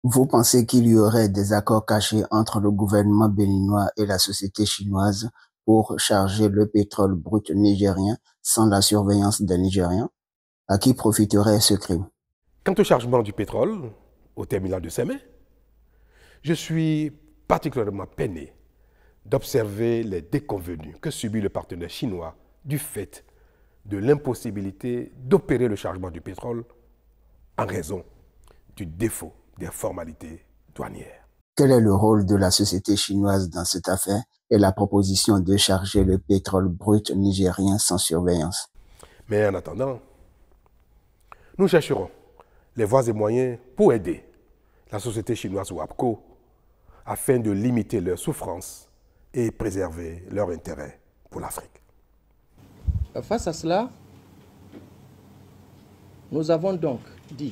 Vous pensez qu'il y aurait des accords cachés entre le gouvernement béninois et la société chinoise pour charger le pétrole brut nigérien sans la surveillance des Nigériens? À qui profiterait ce crime? Quant au chargement du pétrole au terminal de Sémé, je suis particulièrement peiné d'observer les déconvenues que subit le partenaire chinois du fait de l'impossibilité d'opérer le chargement du pétrole en raison du défaut des formalités douanières. Quel est le rôle de la société chinoise dans cette affaire et la proposition de charger le pétrole brut nigérien sans surveillance? Mais en attendant, nous chercherons les voies et moyens pour aider la société chinoise WAPCO afin de limiter leurs souffrances et préserver leur intérêt pour l'Afrique. Face à cela, nous avons donc dit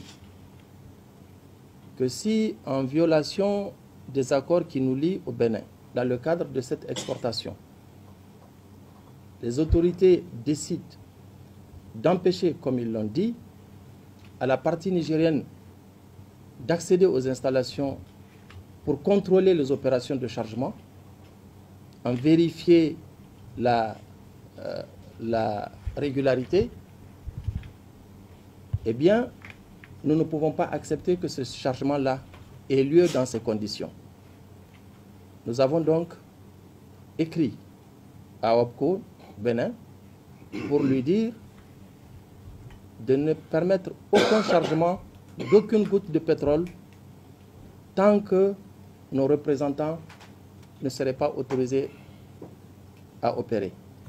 que si, en violation des accords qui nous lient au Bénin, dans le cadre de cette exportation, les autorités décident d'empêcher, comme ils l'ont dit, à la partie nigérienne d'accéder aux installations pour contrôler les opérations de chargement, en vérifier la régularité, eh bien, nous ne pouvons pas accepter que ce chargement-là ait lieu dans ces conditions. Nous avons donc écrit à WAPCO Bénin pour lui dire de ne permettre aucun chargement d'aucune goutte de pétrole tant que nos représentants ne seraient pas autorisés à opérer.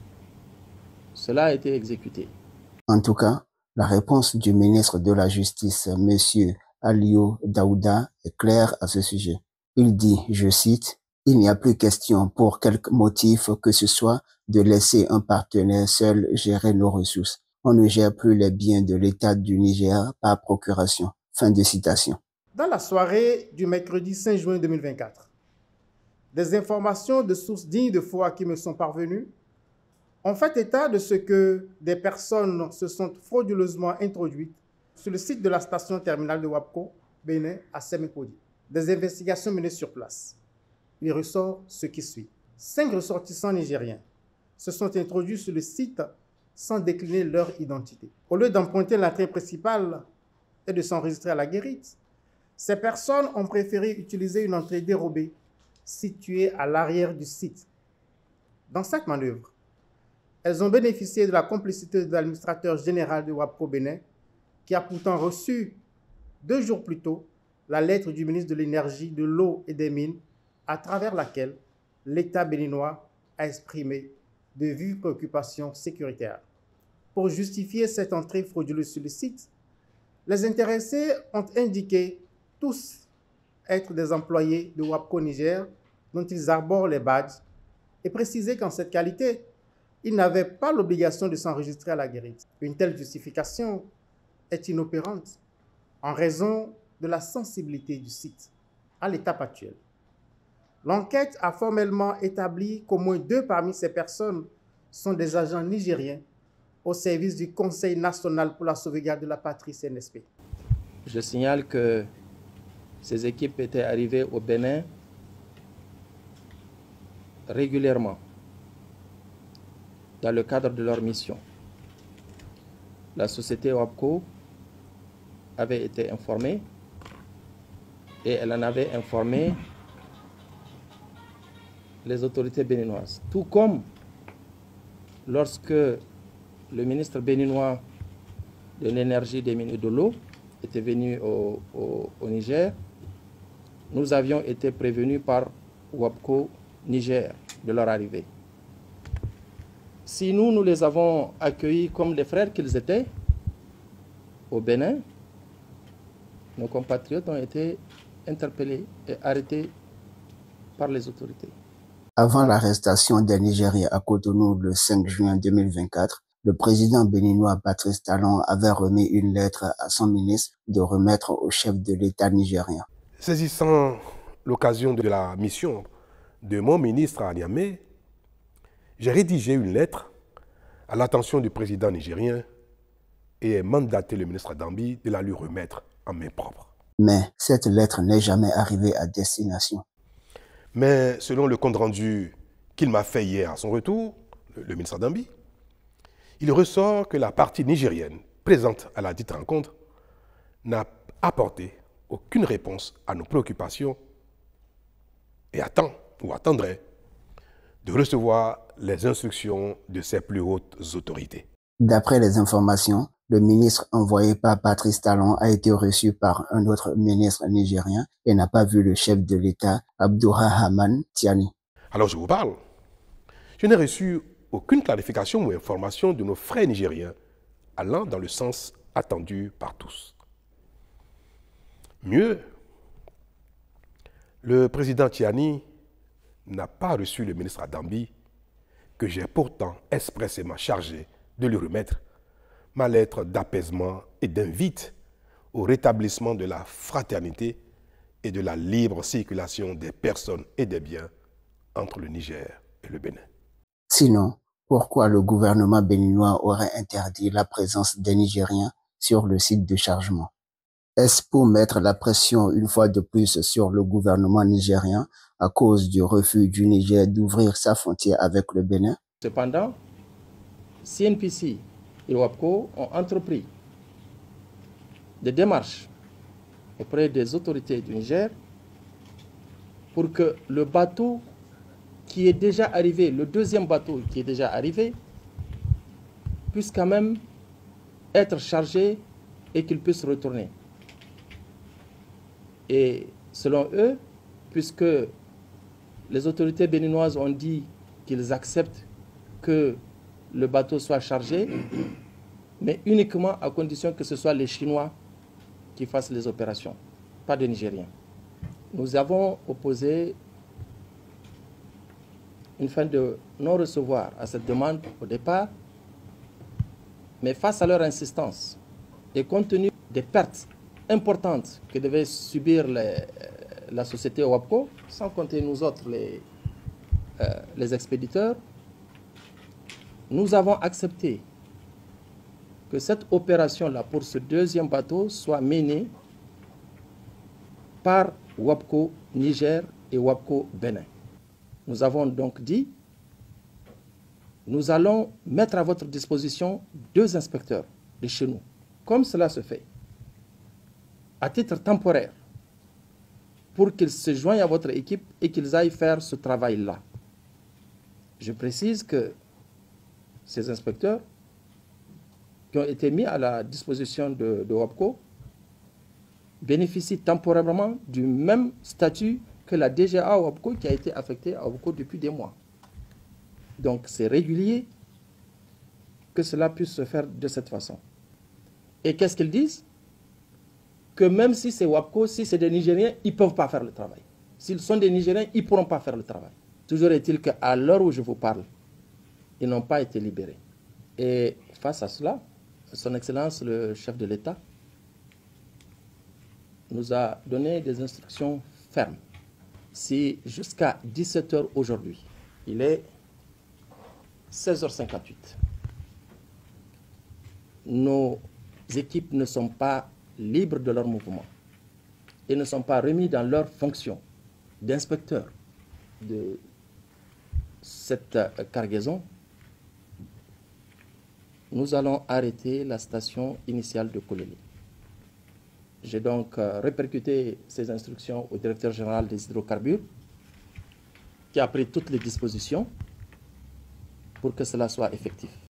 Cela a été exécuté. En tout cas, la réponse du ministre de la Justice, M. Aliou Daouda, est claire à ce sujet. Il dit, je cite, « Il n'y a plus question pour quelque motif que ce soit de laisser un partenaire seul gérer nos ressources. On ne gère plus les biens de l'État du Niger par procuration. » Fin de citation. Dans la soirée du mercredi 5 juin 2024, des informations de sources dignes de foi qui me sont parvenues ont fait état de ce que des personnes se sont frauduleusement introduites sur le site de la station terminale de WAPCO, Bénin, à Sémékodi. Des investigations menées sur place. Il ressort ce qui suit. 5 ressortissants nigériens se sont introduits sur le site sans décliner leur identité. Au lieu d'emprunter l'entrée principale et de s'enregistrer à la guérite, ces personnes ont préféré utiliser une entrée dérobée située à l'arrière du site. Dans cette manœuvre, elles ont bénéficié de la complicité de l'administrateur général de WAPCO Bénin, qui a pourtant reçu 2 jours plus tôt la lettre du ministre de l'Énergie, de l'Eau et des Mines, à travers laquelle l'État béninois a exprimé de vives préoccupations sécuritaires. Pour justifier cette entrée frauduleuse sur le site, les intéressés ont indiqué tous être des employés de WAPCO Niger dont ils arborent les badges et précisé qu'en cette qualité, ils n'avaient pas l'obligation de s'enregistrer à la guérite. Une telle justification est inopérante en raison de la sensibilité du site à l'étape actuelle. L'enquête a formellement établi qu'au moins 2 parmi ces personnes sont des agents nigériens au service du Conseil national pour la sauvegarde de la patrie CNSP. Je signale que ces équipes étaient arrivées au Bénin régulièrement dans le cadre de leur mission. La société WAPCO avait été informée et elle en avait informé les autorités béninoises. Tout comme lorsque le ministre béninois de l'énergie, des mines et de l'eau était venu au Niger, nous avions été prévenus par WAPCO Niger de leur arrivée. Si nous les avons accueillis comme les frères qu'ils étaient au Bénin, nos compatriotes ont été interpellés et arrêtés par les autorités. Avant l'arrestation des Nigériens à Cotonou le 5 juin 2024, le président béninois Patrice Talon avait remis une lettre à son ministre de remettre au chef de l'État nigérien. Saisissant l'occasion de la mission de mon ministre à Niamey, j'ai rédigé une lettre à l'attention du président nigérien et ai mandaté le ministre Dambi de la lui remettre en main propre. Mais cette lettre n'est jamais arrivée à destination. Mais selon le compte-rendu qu'il m'a fait hier à son retour, le ministre Adambi, il ressort que la partie nigérienne présente à la dite rencontre n'a apporté aucune réponse à nos préoccupations et attend ou attendrait de recevoir les instructions de ses plus hautes autorités. D'après les informations, le ministre envoyé par Patrice Talon a été reçu par un autre ministre nigérien et n'a pas vu le chef de l'État, Abdourahmane Tiani. Alors je vous parle. Je n'ai reçu aucune clarification ou information de nos frères nigériens allant dans le sens attendu par tous. Mieux, le président Tiani n'a pas reçu le ministre Adambi, que j'ai pourtant expressément chargé de lui remettre ma lettre d'apaisement et d'invite au rétablissement de la fraternité et de la libre circulation des personnes et des biens entre le Niger et le Bénin. Sinon, pourquoi le gouvernement béninois aurait interdit la présence des Nigériens sur le site de chargement? Est-ce pour mettre la pression une fois de plus sur le gouvernement nigérien à cause du refus du Niger d'ouvrir sa frontière avec le Bénin? Cependant, CNPC et WAPCO ont entrepris des démarches auprès des autorités du Niger pour que le bateau qui est déjà arrivé, le deuxième bateau qui est déjà arrivé, puisse quand même être chargé et qu'il puisse retourner. Et selon eux, puisque les autorités béninoises ont dit qu'ils acceptent que le bateau soit chargé, mais uniquement à condition que ce soit les Chinois qui fassent les opérations, pas des Nigériens. Nous avons opposé une fin de non-recevoir à cette demande au départ, mais face à leur insistance et compte tenu des pertes importantes que devait subir la société WAPCO, sans compter nous autres, les expéditeurs, nous avons accepté que cette opération-là pour ce deuxième bateau soit menée par WAPCO Niger et WAPCO Bénin. Nous avons donc dit, nous allons mettre à votre disposition 2 inspecteurs de chez nous, comme cela se fait, à titre temporaire, pour qu'ils se joignent à votre équipe et qu'ils aillent faire ce travail-là. Je précise que ces inspecteurs qui ont été mis à la disposition de WAPCO bénéficient temporairement du même statut que la DGA WAPCO qui a été affectée à WAPCO depuis des mois. Donc c'est régulier que cela puisse se faire de cette façon. Et qu'est-ce qu'ils disent? Que même si c'est WAPCO, si c'est des Nigériens, ils ne peuvent pas faire le travail. S'ils sont des Nigériens, ils ne pourront pas faire le travail. Toujours est-il qu'à l'heure où je vous parle, ils n'ont pas été libérés. Et face à cela, Son Excellence, le chef de l'État, nous a donné des instructions fermes. Si jusqu'à 17h aujourd'hui, il est 16h58, nos équipes ne sont pas libres de leur mouvement et ne sont pas remis dans leur fonction d'inspecteur de cette cargaison, nous allons arrêter la station initiale de Kololi. J'ai donc répercuté ces instructions au directeur général des hydrocarbures qui a pris toutes les dispositions pour que cela soit effectif.